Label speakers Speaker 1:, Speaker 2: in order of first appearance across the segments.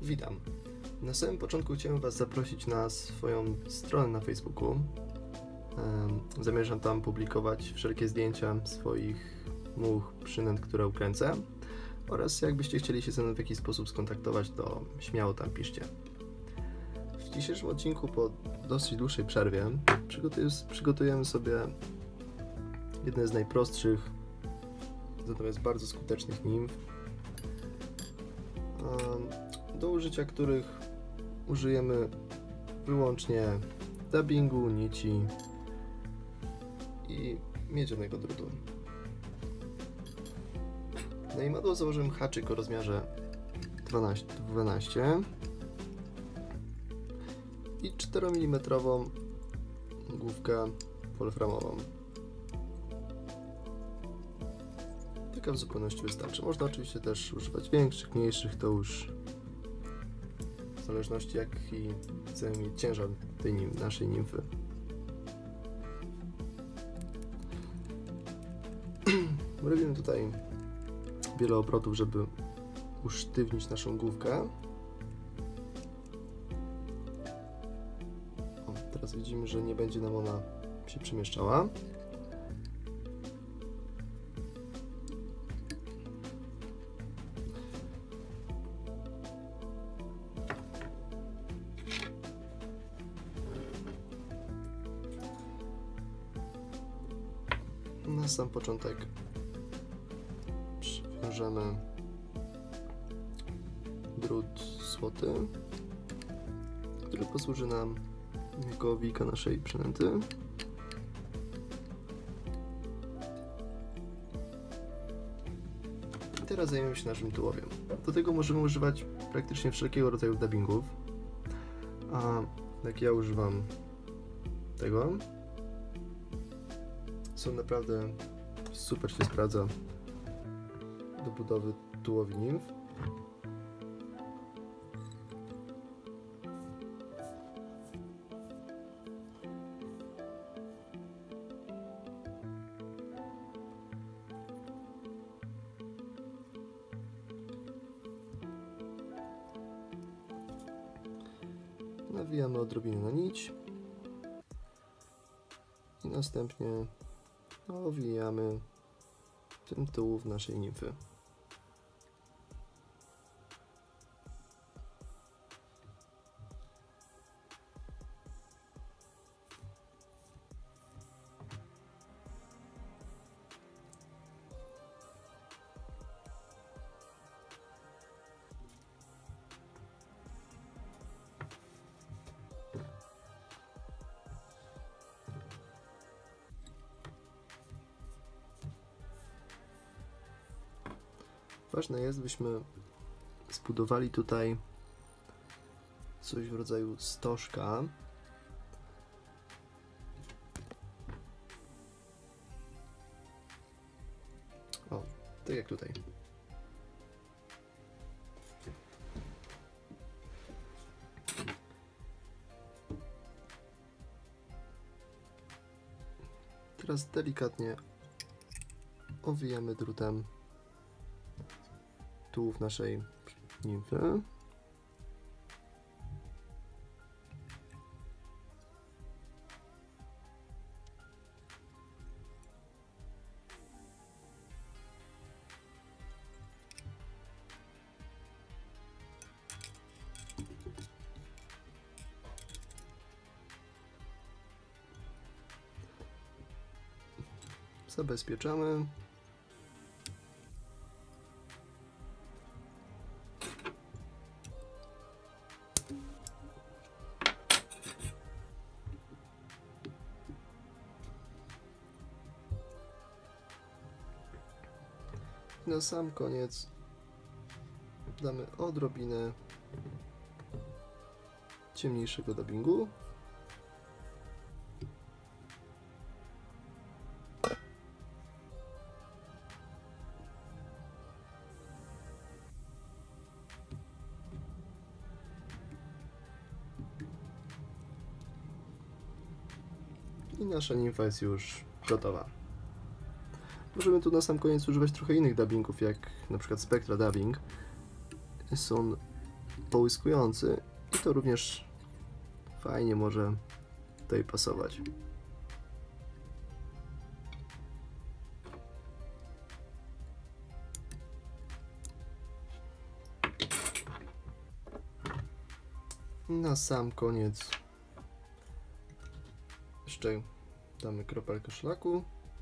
Speaker 1: Witam. Na samym początku chciałem Was zaprosić na swoją stronę na Facebooku. Zamierzam tam publikować wszelkie zdjęcia swoich much, przynęt, które ukręcę, oraz jakbyście chcieli się ze mną w jakiś sposób skontaktować, to śmiało tam piszcie. W dzisiejszym odcinku, po dosyć dłuższej przerwie, przygotujemy sobie jedne z najprostszych, natomiast bardzo skutecznych nimf, do użycia których użyjemy wyłącznie dubbingu, nici i miedzianego drutu. Na imadło założyłem haczyk o rozmiarze 12 i 4 mm główkę wolframową. Taka w zupełności wystarczy. Można oczywiście też używać większych, mniejszych, to już w zależności jaki chcemy mieć ciężar tej naszej nimfy. Robimy tutaj wiele obrotów, żeby usztywnić naszą główkę. O, teraz widzimy, że nie będzie nam ona się przemieszczała. Na sam początek przywiążemy drut złoty, który posłuży nam jako owika naszej przynęty. I teraz zajmiemy się naszym tułowiem. Do tego możemy używać praktycznie wszelkiego rodzaju dubbingów, a jak ja używam tego, są naprawdę super, się sprawdza do budowy tułowi nimf. Nawijamy odrobinę na nić i następnie owijamy tym tułów naszej nimfy. Ważne jest, byśmy zbudowali tutaj coś w rodzaju stożka. O, tak jak tutaj. Teraz delikatnie owijamy drutem tułów naszej nimfy. Zabezpieczamy. Na sam koniec damy odrobinę ciemniejszego dubbingu. I nasza nimfa jest już gotowa. Możemy tu na sam koniec używać trochę innych dubbingów, jak na przykład Spectra Dubbing. Jest on połyskujący i to również fajnie może tutaj pasować. Na sam koniec jeszcze damy kropelkę szlaku.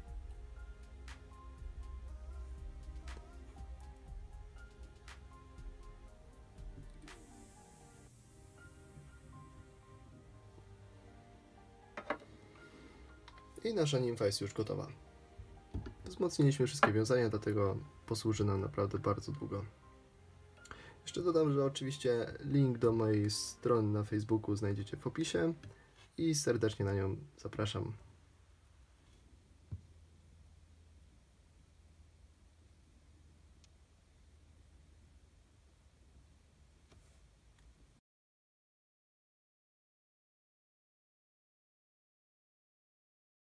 Speaker 1: I nasza nimfa jest już gotowa. Wzmocniliśmy wszystkie wiązania, dlatego posłuży nam naprawdę bardzo długo. Jeszcze dodam, że oczywiście link do mojej strony na Facebooku znajdziecie w opisie i serdecznie na nią zapraszam.